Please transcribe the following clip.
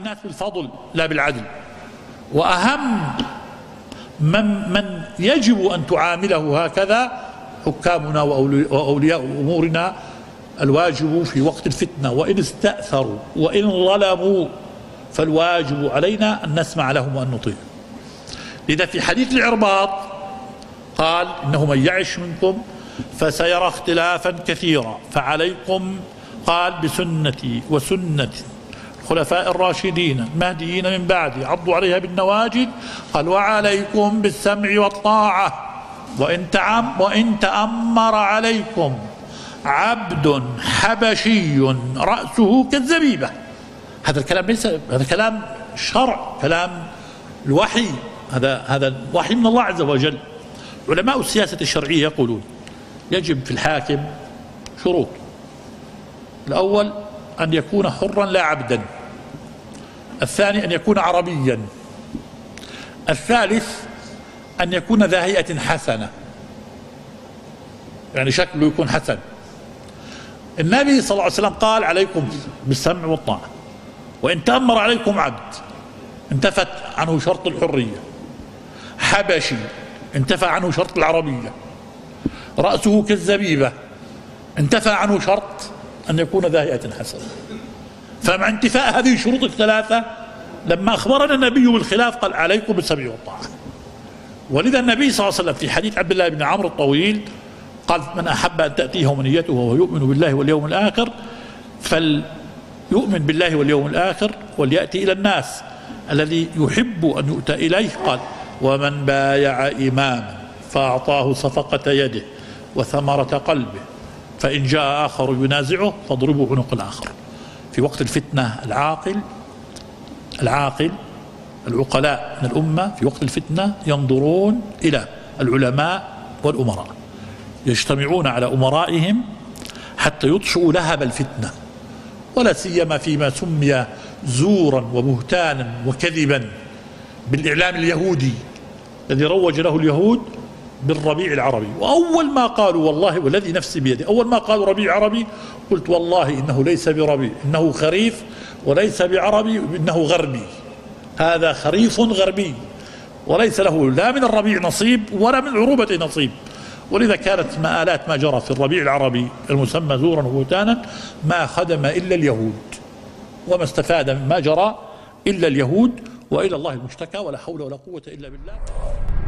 الناس بالفضل لا بالعدل، وأهم من يجب أن تعامله هكذا حكامنا وأولياء أمورنا. الواجب في وقت الفتنة وإن استأثروا وإن ظلموا فالواجب علينا أن نسمع لهم وأن نطيع. لذا في حديث العرباض قال: إنه من يعش منكم فسيرى اختلافا كثيرا فعليكم، قال: بسنتي وسنة الخلفاء الراشدين المهديين من بعدي عضوا عليها بالنواجذ، قال: وعليكم بالسمع والطاعة وإن تأمر عليكم عبد حبشي رأسه كالزبيبة. هذا الكلام ليس هذا كلام شرع، كلام الوحي، هذا الوحي من الله عز وجل. علماء السياسة الشرعية يقولون يجب في الحاكم شروط: الأول أن يكون حرا لا عبدا، الثاني أن يكون عربيا، الثالث أن يكون ذا هيئة حسنة، يعني شكله يكون حسن. النبي صلى الله عليه وسلم قال: عليكم بالسمع والطاعة، وإن تأمر عليكم عبد انتفت عنه شرط الحرية، حبشي انتفى عنه شرط العربية، رأسه كالزبيبة انتفى عنه شرط أن يكون ذا هيئة حسنة. فمع انتفاء هذه الشروط الثلاثة لما أخبرنا النبي بالخلاف قال: عليكم بالسمع والطاعة. ولذا النبي صلى الله عليه وسلم في حديث عبد الله بن عمرو الطويل قال: من أحب أن تأتيه منيته وهو يؤمن بالله واليوم الآخر فليؤمن بالله واليوم الآخر وليأتي إلى الناس الذي يحب أن يؤتى إليه. قال: ومن بايع إماما فأعطاه صفقة يده وثمرة قلبه فإن جاء آخر ينازعه فاضربوا عنق الآخر. في وقت الفتنة العقلاء من الأمة في وقت الفتنة ينظرون إلى العلماء والأمراء، يجتمعون على أمرائهم حتى يطفئوا لهب الفتنة، ولا سيما فيما سمي زورا وبهتانا وكذبا بالإعلام اليهودي الذي روج له اليهود بالربيع العربي. وأول ما قالوا، والله والذي نفسي بيده، أول ما قالوا ربيع عربي قلت: والله إنه ليس بربيع، إنه خريف، وليس بعربي، إنه غربي. هذا خريف غربي وليس له لا من الربيع نصيب ولا من العروبة نصيب. ولذا كانت مآلات ما جرى في الربيع العربي المسمى زورا وبهتانا ما خدم إلا اليهود، وما استفاد مما جرى إلا اليهود، وإلى الله المشتكى، ولا حول ولا قوة إلا بالله.